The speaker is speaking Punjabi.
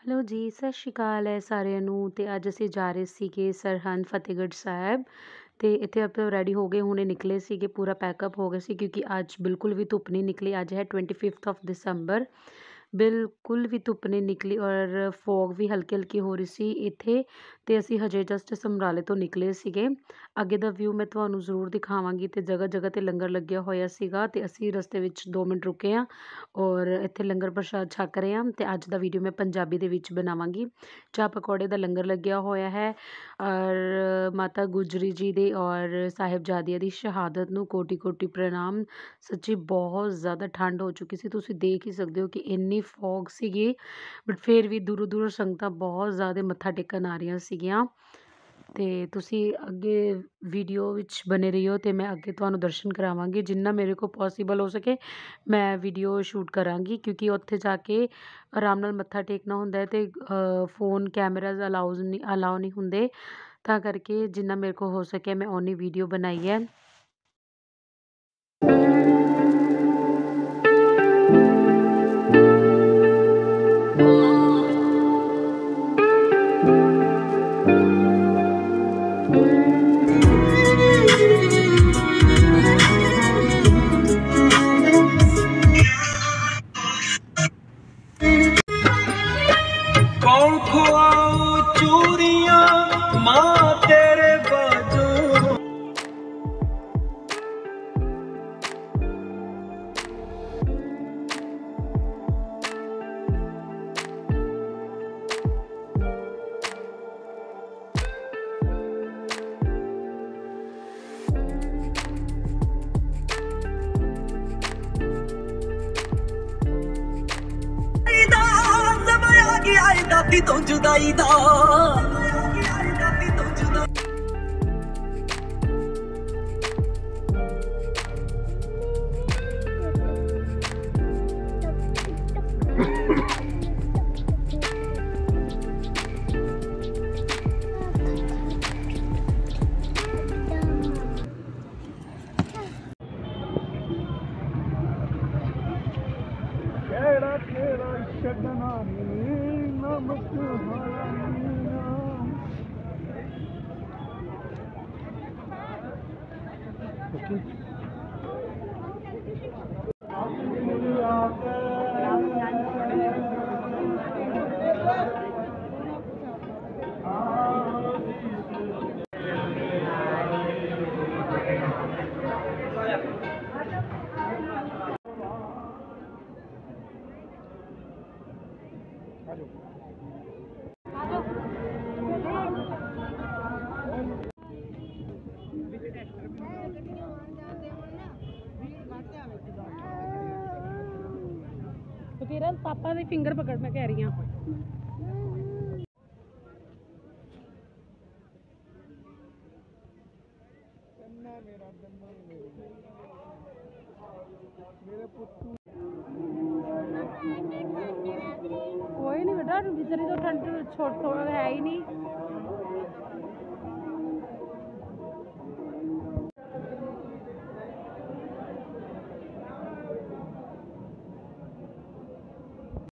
ਹੈਲੋ ਜੀ, ਸਤਿ ਸ਼੍ਰੀ ਅਕਾਲ ਹੈ ਸਾਰਿਆਂ ਨੂੰ। ਤੇ ਅੱਜ ਅਸੀਂ ਜਾ ਰਹੇ ਸੀਗੇ ਸਰਹੰਦ ਫਤਿਹਗੜ੍ਹ ਸਾਹਿਬ। ਤੇ ਇੱਥੇ ਆਪਾਂ ਰੈਡੀ ਹੋ ਗਏ, ਹੁਣੇ ਨਿਕਲੇ ਸੀਗੇ, ਪੂਰਾ ਪੈਕਅਪ ਹੋ ਗਿਆ ਸੀ ਕਿਉਂਕਿ ਅੱਜ ਬਿਲਕੁਲ ਵੀ ਧੁੱਪ ਨਹੀਂ ਨਿਕਲੀ। ਅੱਜ ਹੈ 25 ਦਸੰਬਰ, ਬਿਲਕੁਲ ਵੀ ਧੁੱਪ ਨਹੀਂ ਨਿਕਲੀ ਔਰ ਫੋਗ ਵੀ ਹਲਕੀ ਹਲਕੀ ਹੋ ਰਹੀ ਸੀ ਇੱਥੇ। ਤੇ ਅਸੀਂ ਹਜੇ ਜਸਟ ਸਮਰਾਲੇ ਤੋਂ ਨਿਕਲੇ ਸੀਗੇ। ਅੱਗੇ ਦਾ ਵਿਊ ਮੈਂ ਤੁਹਾਨੂੰ ਜ਼ਰੂਰ ਦਿਖਾਵਾਂਗੀ। ਤੇ ਜਗ੍ਹਾ ਜਗ੍ਹਾ 'ਤੇ ਲੰਗਰ ਲੱਗਿਆ ਹੋਇਆ ਸੀਗਾ ਤੇ ਅਸੀਂ ਰਸਤੇ ਵਿੱਚ 2 ਮਿੰਟ ਰੁਕੇ ਹਾਂ ਔਰ ਇੱਥੇ ਲੰਗਰ ਪ੍ਰਸ਼ਾਦ ਛਕ ਰਹੇ ਹਾਂ। ਤੇ ਅੱਜ ਦਾ ਵੀਡੀਓ ਮੈਂ ਪੰਜਾਬੀ ਦੇ ਵਿੱਚ ਬਣਾਵਾਂਗੀ। ਚਾਹ ਪਕੌੜੇ ਦਾ ਲੰਗਰ ਲੱਗਿਆ ਹੋਇਆ ਹੈ ਔਰ ਮਾਤਾ ਗੁਜਰੀ ਜੀ ਦੇ ਔਰ ਸਾਹਿਬਜ਼ਾਦਿਆਂ ਦੀ ਸ਼ਹਾਦਤ ਨੂੰ ਕੋਟੀ ਕੋਟੀ ਪ੍ਰਣਾਮ। ਸੱਚੀ ਬਹੁਤ ਜ਼ਿਆਦਾ ਠੰਡ ਹੋ ਚੁੱਕੀ ਸੀ, ਤੁਸੀਂ ਦੇਖ ਹੀ ਸਕਦੇ ਹੋ ਕਿ ਇੰਨੀ ਫੌਗ ਸੀਗੀ, ਬਟ ਫਿਰ ਵੀ ਦੂਰੋਂ ਦੂਰੋਂ ਸੰਗਤਾਂ ਬਹੁਤ ਜ਼ਿਆਦਾ ਮੱਥਾ ਟੇਕਣ ਆ ਰਹੀਆਂ ਸੀਗੀਆਂ। ਤੇ ਤੁਸੀਂ ਅੱਗੇ ਵੀਡੀਓ ਵਿੱਚ ਬਣੇ ਰਹੀਓ ਤੇ ਮੈਂ ਅੱਗੇ ਤੁਹਾਨੂੰ ਦਰਸ਼ਨ ਕਰਾਵਾਂਗੀ। ਜਿੰਨਾ ਮੇਰੇ ਕੋਲ ਪੋਸੀਬਲ ਹੋ ਸਕੇ ਮੈਂ ਵੀਡੀਓ ਸ਼ੂਟ ਕਰਾਂਗੀ ਕਿਉਂਕਿ ਉੱਥੇ ਜਾ ਕੇ ਆਰਾਮ ਨਾਲ ਮੱਥਾ ਟੇਕਣਾ ਹੁੰਦਾ ਹੈ ਤੇ ਫੋਨ ਕੈਮਰਾਜ਼ ਅਲਾਓ ਨਹੀਂ ਹੁੰਦੇ। ਤਾਂ ਕਰਕੇ ਜਿੰਨਾ ਮੇਰੇ ਕੋਲ ਹੋ ਸਕੇ ਮੈਂ ਓਨੀ ਵੀਡੀਓ ਬਣਾਈ ਹੈ। कौन खुआओ चूरियां माँ तेरे बाजू। दादी तो जुदाई दा केड़ा केड़ा छड़ना नमक किरण पापा ਦੀ ਫਿੰਗਰ ਪਕੜ, ਮੈਂ ਕਹਿ ਰਹੀ ਹਾਂ। ਕੋਈ ਨਹੀਂ ਬੇਟਾ, ਵਿਚਾਰੀ ਤੋਂ ਠੰਡ ਛੋਟ ਹੈ ਹੀ ਨਹੀਂ।